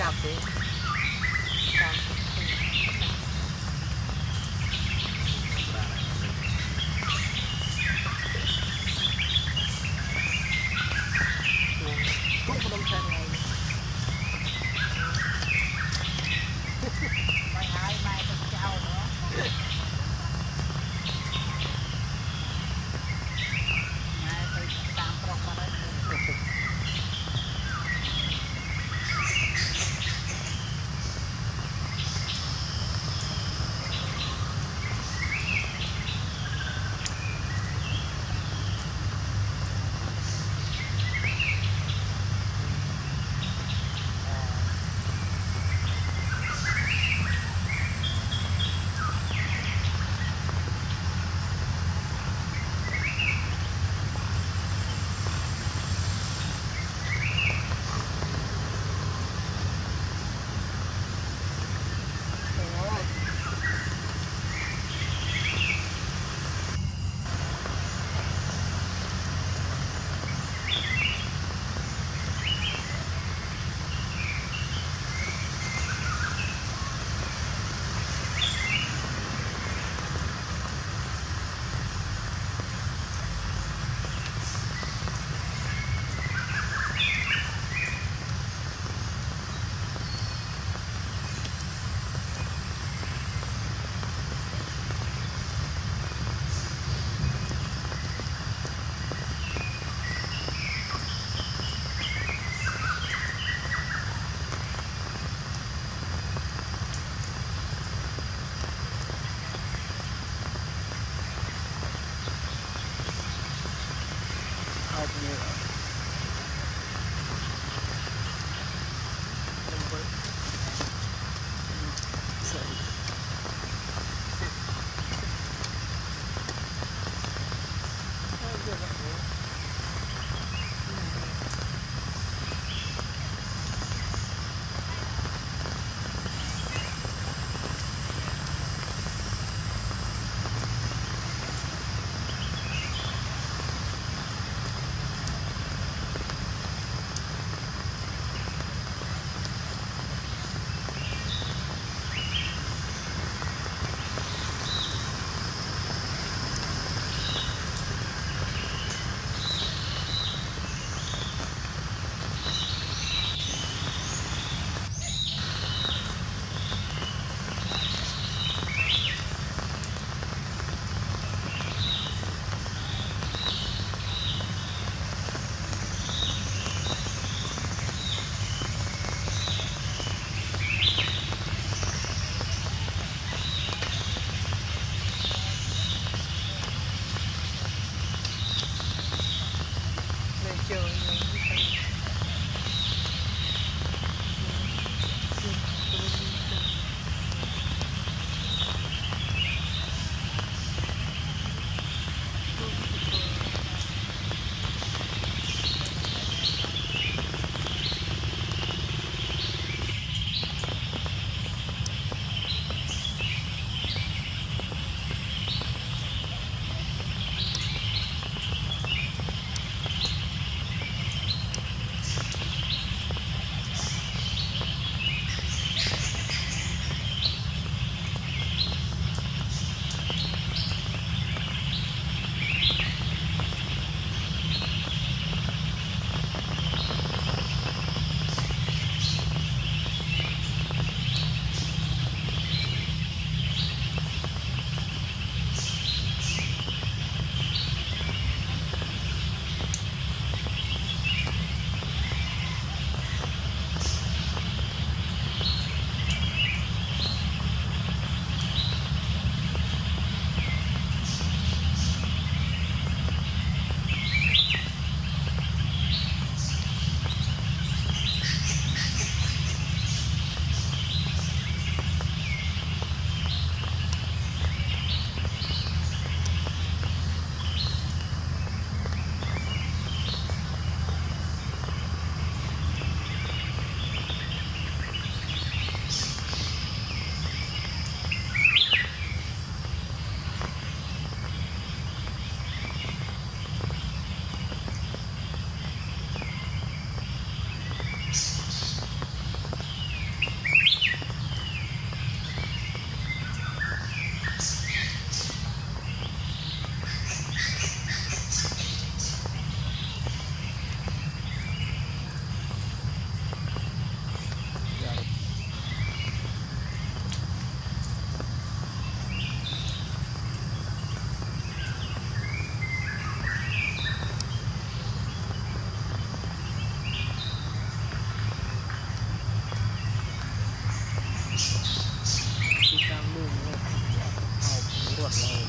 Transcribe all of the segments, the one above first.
cặp thì cặp cũng không đông chân này mày hai mai con trao nữa mai tôi tam prong mà đấy chuột này.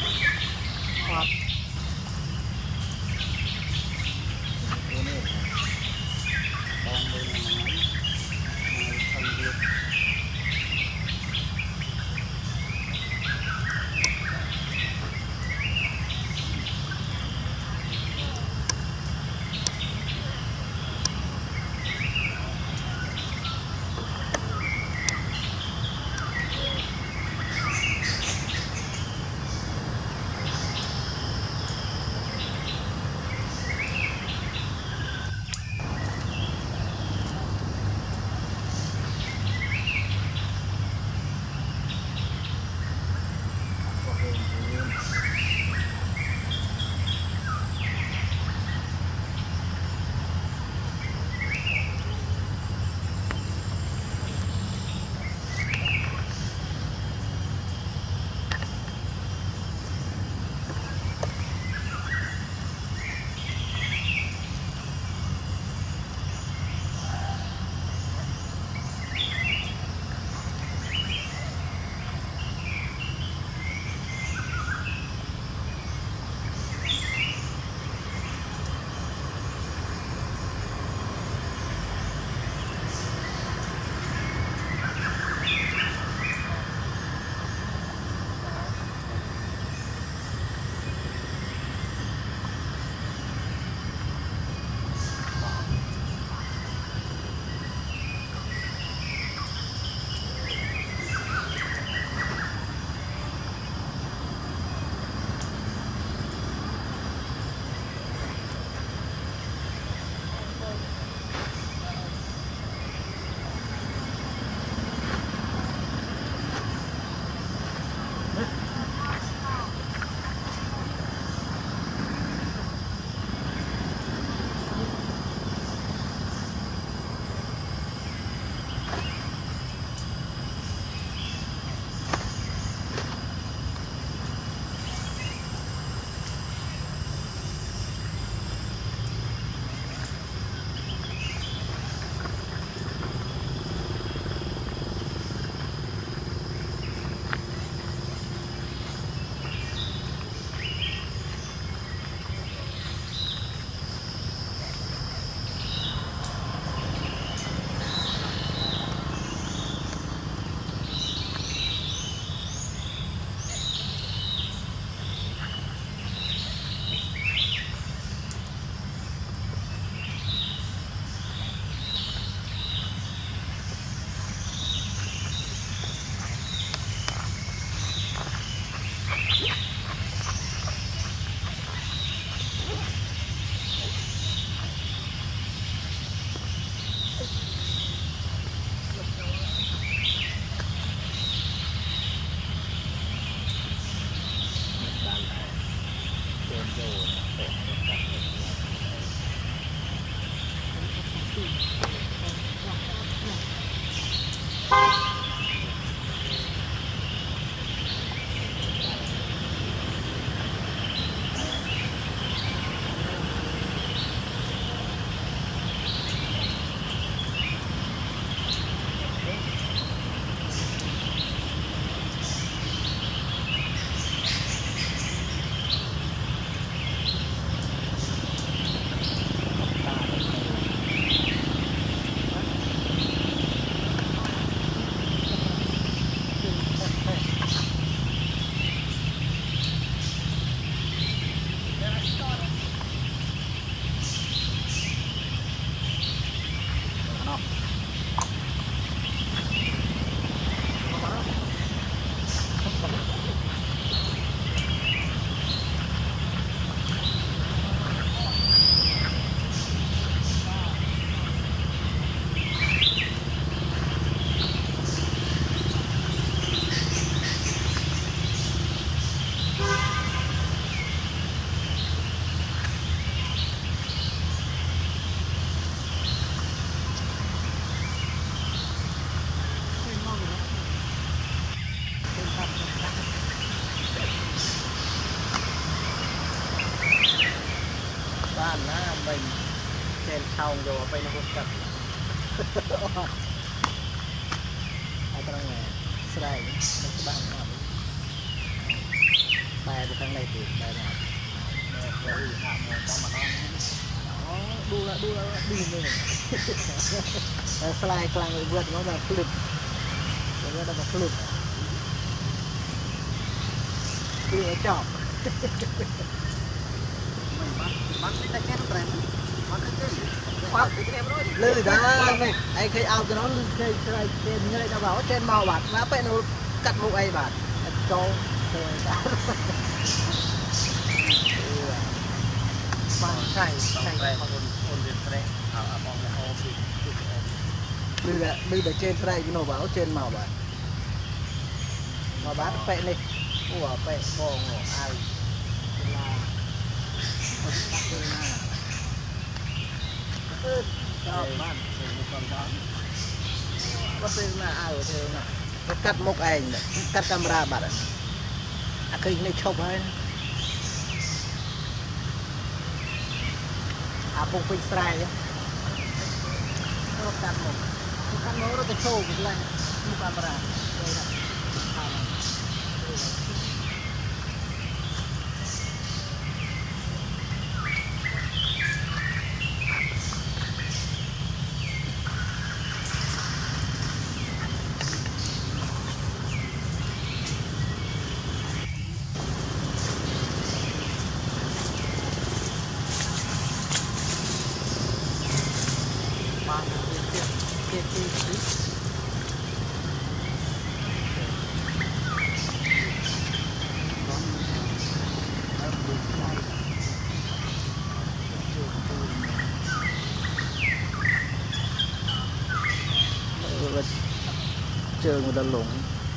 อดตัวนี้ลองดูหน่อยทำดีชาวโยไปนะคุณกับไอ้ตรงไหนสไลด์มันจะบ้างครับแต่ của thằng này thì đây là rồi hạ một con mà nó đu đi rồi slide klang người vượt nó là flip rồi nó là flip flip chọc bắt cái tay cái nó bắt cái lư đó này ai khi ao cho nó chơi trên nơi ta bảo trên màu bạc má phải nó cắt một ai bạc choใช่đưa là trên đây nó bảo trên màu bạc mà bán pẹ này của pẹ bò ngỏ ai là cho bạn còn đó có tên là ai ở thế nào nó cắt một ảnh cắt camera bạn ạ cái này chụp hay bông phình sài nhé nó cắt nó rất là sâu cái này một camera đây là trường người ta lủng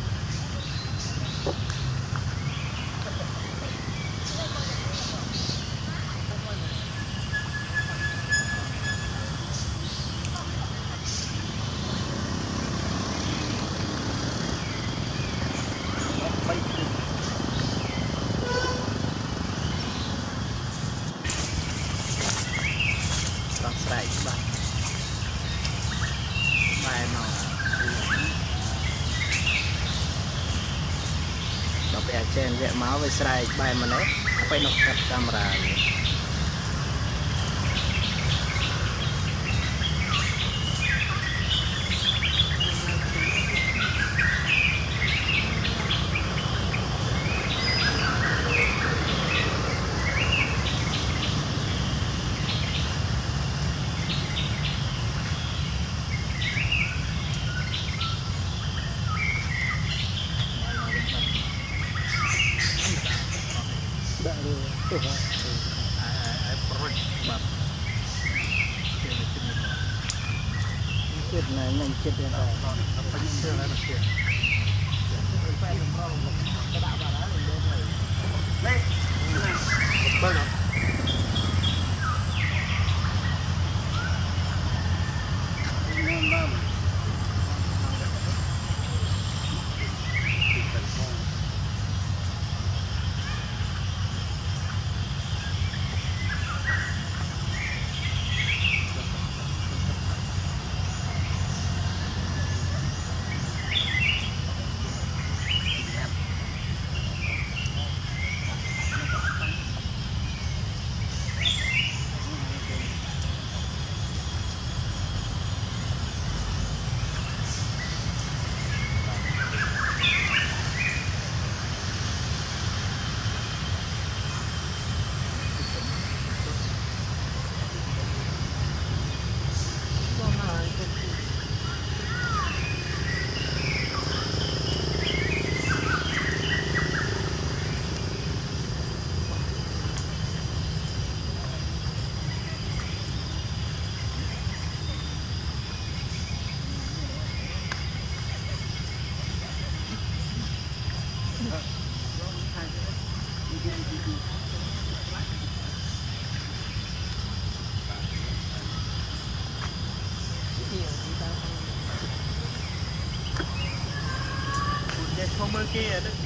con sài bạn bài nó để trên vẽ máu với sài bài mà đấy phải nộp cắt camera chết này mình chết hiện tại không mơ kia đó.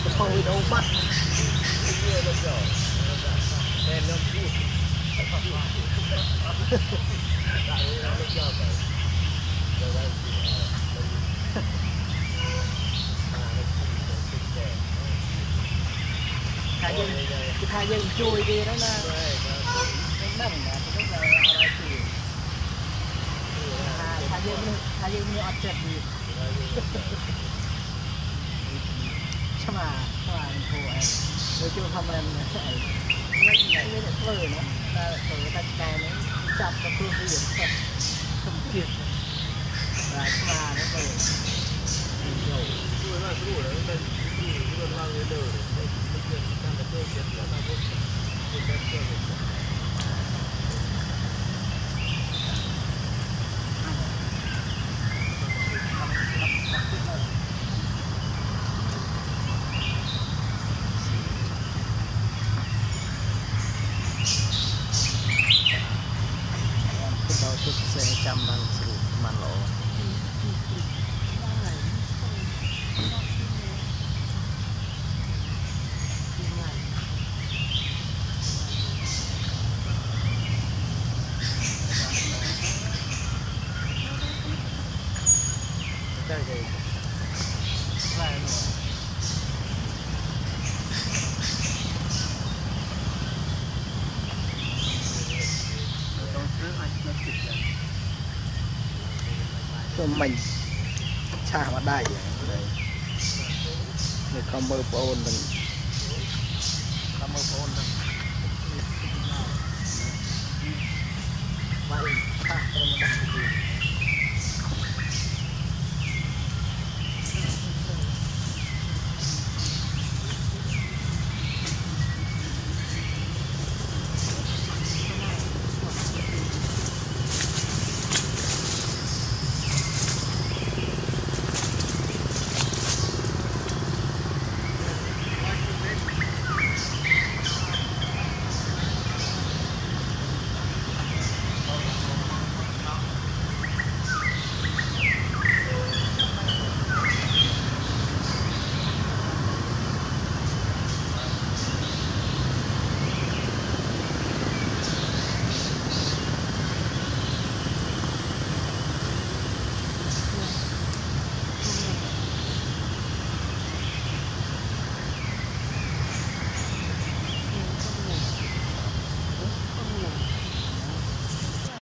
phong video bắt thay dân chui đi đó nè đừng nè cái này là gì thay dân mua ăn chật gì chăm à cô em tôi chưa thăm em này ngay như là phơi nữa là phơi tay cài nữa chặt nó phương cái gì thật không kiệt là chăm à nó phơi sẽ chăm bằng sự màn lộ mình xa mà đây người con mơ phone mình con mơ phone